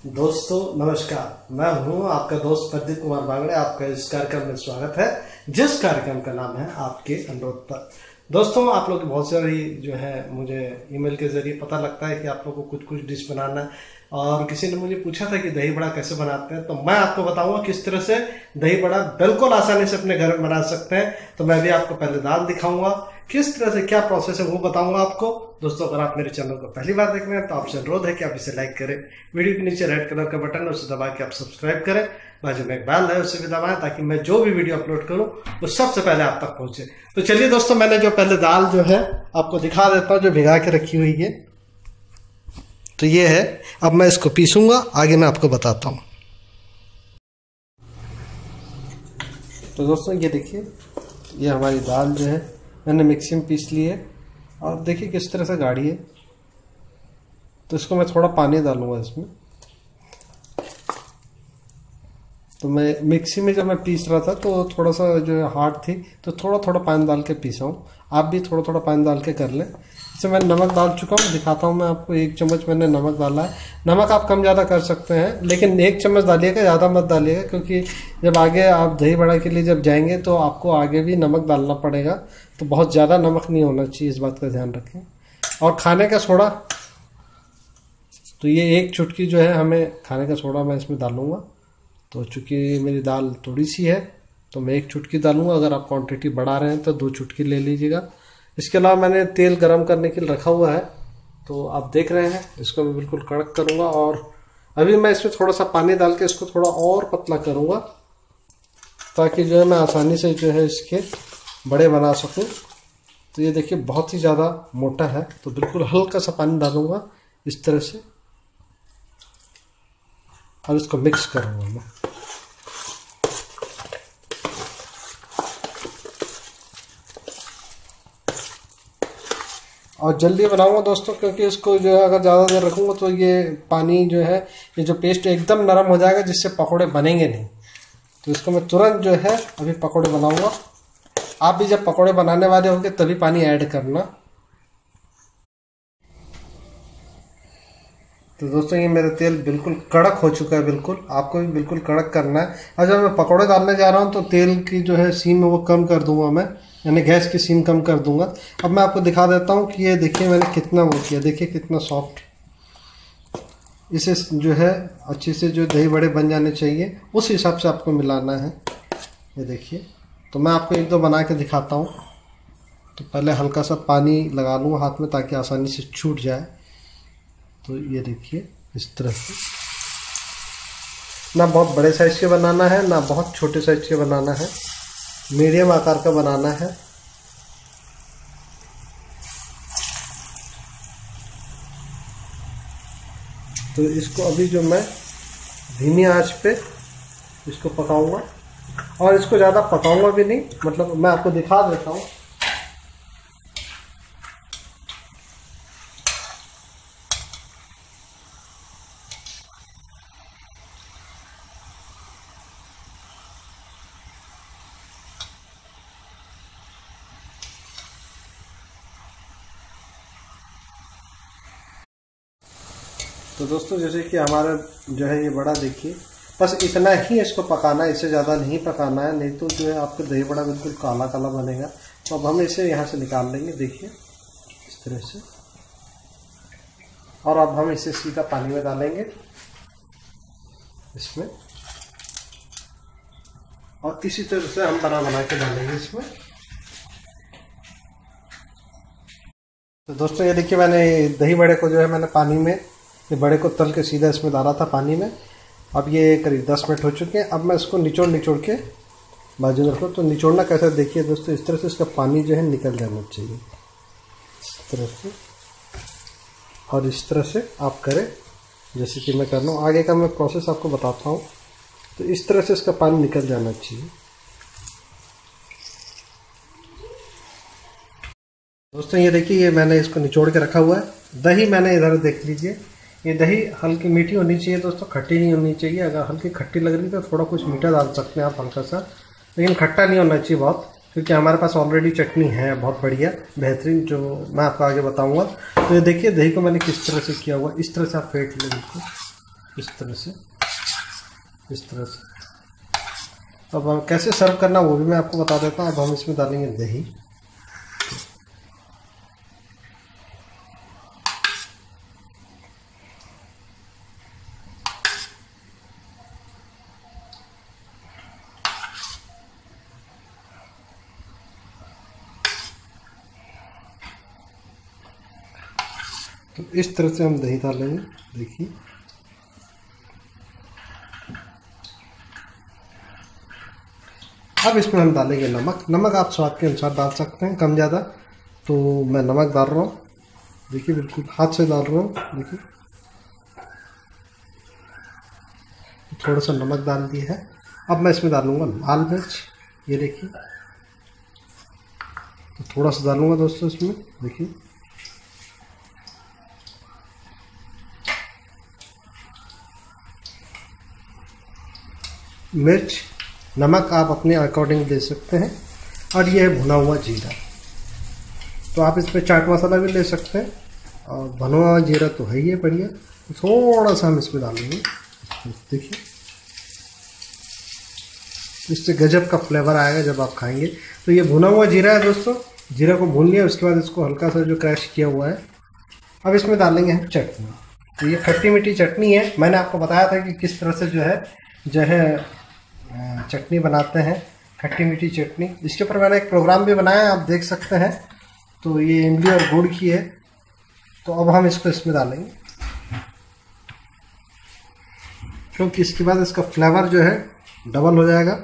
दोस्तों नमस्कार, मैं हूं आपका दोस्त प्रदीप कुमार बांगड़े। आपका इस कार्यक्रम में स्वागत है, जिस कार्यक्रम का नाम है आपके अनुरोध पर। दोस्तों, आप लोग बहुत सारी जो है मुझे ईमेल के जरिए पता लगता है कि आप लोग को कुछ कुछ डिश बनाना है, और किसी ने मुझे पूछा था कि दही बड़ा कैसे बनाते हैं। तो मैं आपको बताऊंगा किस तरह से दही बड़ा बिल्कुल आसानी से अपने घर में बना सकते हैं। तो मैं भी आपको पहले दाल दिखाऊंगा, किस तरह से क्या प्रोसेस है वो बताऊंगा आपको। दोस्तों, अगर आप मेरे चैनल को पहली बार देख रहे हैं तो आपसे अनुरोध है कि आप इसे लाइक करें, वीडियो के नीचे रेड कलर का बटन है उसे दबा के आप सब्सक्राइब करें, बाजू में एक बेल है उसे भी दबाएं ताकि मैं जो भी वीडियो अपलोड करूं वो सबसे पहले आप तक पहुंचे। तो चलिए दोस्तों, मैंने जो पहले दाल जो है आपको दिखा देता हूं, जो भिगा के रखी हुई है। तो ये है, अब मैं इसको पीसूंगा, आगे मैं आपको बताता हूँ। तो दोस्तों ये देखिए, ये हमारी दाल जो है मैंने मिक्सी में पीस ली है, और देखिए किस तरह से गाढ़ी है। तो इसको मैं थोड़ा पानी डालूंगा इसमें। तो मैं मिक्सी में जब मैं पीस रहा था तो थोड़ा सा जो है हार्ड थी, तो थोड़ा थोड़ा पानी डाल के पीसा हूँ। आप भी थोड़ा थोड़ा पानी डाल के कर लें। इसमें मैं नमक डाल चुका हूँ, दिखाता हूँ मैं आपको। 1 चम्मच मैंने नमक डाला है। नमक आप कम ज़्यादा कर सकते हैं, लेकिन 1 चम्मच डालिएगा, ज़्यादा मत डालिएगा, क्योंकि जब आगे आप दही बड़ा के लिए जब जाएंगे तो आपको आगे भी नमक डालना पड़ेगा। तो बहुत ज़्यादा नमक नहीं होना चाहिए, इस बात का ध्यान रखें। और खाने का सोडा, तो ये 1 चुटकी जो है हमें खाने का सोडा मैं इसमें डालूंगा। तो चूँकि मेरी दाल थोड़ी सी है तो मैं 1 चुटकी डालूंगा। अगर आप क्वांटिटी बढ़ा रहे हैं तो 2 चुटकी ले लीजिएगा। इसके अलावा मैंने तेल गरम करने के लिए रखा हुआ है, तो आप देख रहे हैं, इसको मैं बिल्कुल कड़क करूंगा। और अभी मैं इसमें थोड़ा सा पानी डाल के इसको थोड़ा और पतला करूंगा, ताकि जो है मैं आसानी से जो है इसके बड़े बना सकूं। तो ये देखिए बहुत ही ज़्यादा मोटा है, तो बिल्कुल हल्का सा पानी डालूंगा इस तरह से, और इसको मिक्स करूंगा मैं। और जल्दी बनाऊंगा दोस्तों, क्योंकि इसको जो है अगर ज़्यादा देर रखूंगा तो ये पानी जो है, ये जो पेस्ट एकदम नरम हो जाएगा, जिससे पकोड़े बनेंगे नहीं। तो इसको मैं तुरंत जो है अभी पकोड़े बनाऊंगा। आप भी जब पकोड़े बनाने वाले होंगे तभी पानी ऐड करना। तो दोस्तों, ये मेरा तेल बिल्कुल कड़क हो चुका है, बिल्कुल आपको भी बिल्कुल कड़क करना है। और जब मैं पकोड़े डालने जा रहा हूँ तो तेल की जो है सीम है वो कम कर दूंगा मैं, यानी गैस की सीम कम कर दूंगा। अब मैं आपको दिखा देता हूँ कि ये देखिए मैंने कितना वो किया, देखिए कितना सॉफ्ट। इसे जो है अच्छे से जो दही बड़े बन जाने चाहिए, उस हिसाब से आपको मिलाना है। ये देखिए, तो मैं आपको 1-2 बना के दिखाता हूँ। तो पहले हल्का सा पानी लगा लूँगा हाथ में, ताकि आसानी से छूट जाए। तो ये देखिए इस तरह से, ना बहुत बड़े साइज के बनाना है, ना बहुत छोटे साइज के बनाना है, मीडियम आकार का बनाना है। तो इसको अभी जो मैं धीमी आंच पे इसको पकाऊंगा, और इसको ज़्यादा पकाऊंगा भी नहीं, मतलब मैं आपको दिखा देता हूँ। तो दोस्तों, जैसे कि हमारा जो है ये बड़ा देखिए, बस इतना ही इसको पकाना है, इससे ज़्यादा नहीं पकाना है, नहीं तो जो है आपका दही बड़ा बिल्कुल काला काला बनेगा। तो अब हम इसे यहाँ से निकाल लेंगे, देखिए इस तरह से। और अब हम इसे सीधा पानी में डालेंगे इसमें, और इसी तरह से हम बना के डालेंगे इसमें। तो दोस्तों, ये देखिए मैंने दही बड़े को जो है मैंने पानी में, ये बड़े को तल के सीधा इसमें डाला था पानी में। अब ये करीब 10 मिनट हो चुके हैं। अब मैं इसको निचोड़ के बाजू में रखूँ। तो निचोड़ना कैसे, देखिए दोस्तों, इस तरह से इसका पानी जो है निकल जाना चाहिए, इस तरह से। और इस तरह से आप करें जैसे कि मैं कर रहा हूँ। आगे का मैं प्रोसेस आपको बताता हूँ। तो इस तरह से इसका पानी निकल जाना चाहिए। दोस्तों, ये देखिए, ये मैंने इसको निचोड़ के रखा हुआ है। दही मैंने इधर देख लीजिए, ये दही हल्की मीठी होनी चाहिए दोस्तों, खट्टी नहीं होनी चाहिए। अगर हल्की खट्टी लग रही तो थोड़ा कुछ मीठा डाल सकते हैं आप हल्का सा, लेकिन खट्टा नहीं होना चाहिए बहुत, क्योंकि हमारे पास ऑलरेडी चटनी है बहुत बढ़िया बेहतरीन, जो मैं आपको आगे बताऊंगा। तो ये देखिए दही को मैंने किस तरह से किया हुआ, इस तरह से आप फेंट लें इसको। इस तरह से, इस तरह से। अब हम कैसे सर्व करना वो भी मैं आपको बता देता हूँ। अब हम इसमें डालेंगे दही। तो इस तरह से हम दही डालेंगे, देखिए। अब इसमें हम डालेंगे नमक। नमक आप स्वाद के अनुसार डाल सकते हैं, कम ज़्यादा। तो मैं नमक डाल रहा हूँ, देखिए, बिल्कुल हाथ से डाल रहा हूँ, देखिए। थोड़ा सा नमक डाल दिया है। अब मैं इसमें डालूंगा लाल मिर्च, ये देखिए। तो थोड़ा सा डालूंगा दोस्तों इसमें, देखिए। मिर्च, नमक आप अपने अकॉर्डिंग दे सकते हैं। और ये है भुना हुआ जीरा। तो आप इस पर चाट मसाला भी ले सकते हैं, और भुना हुआ जीरा तो है ही है बढ़िया। थोड़ा सा हम इसमें डालेंगे, देखिए। इससे गजब का फ्लेवर आएगा जब आप खाएंगे। तो ये भुना हुआ जीरा है दोस्तों। जीरा को भून लिया, उसके बाद इसको हल्का सा जो क्रश किया हुआ है। अब इसमें डालेंगे हम चटनी। तो ये खट्टी मीठी चटनी है। मैंने आपको बताया था कि किस तरह से जो है चटनी बनाते हैं, खट्टी मीठी चटनी। इसके ऊपर मैंने एक प्रोग्राम भी बनाया है, आप देख सकते हैं। तो ये इमली और गुड़ की है। तो अब हम इसको इसमें डालेंगे, क्योंकि इसके बाद इसका फ्लेवर जो है डबल हो जाएगा।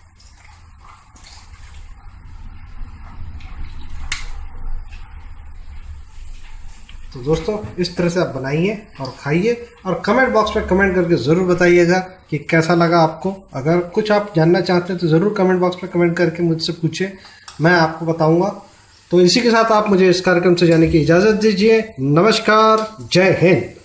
तो दोस्तों इस तरह से आप बनाइए और खाइए, और कमेंट बॉक्स में कमेंट करके ज़रूर बताइएगा कि कैसा लगा आपको। अगर कुछ आप जानना चाहते हैं तो ज़रूर कमेंट बॉक्स में कमेंट करके मुझसे पूछें, मैं आपको बताऊंगा। तो इसी के साथ आप मुझे इस कार्यक्रम से जाने की इजाज़त दीजिए। नमस्कार, जय हिंद।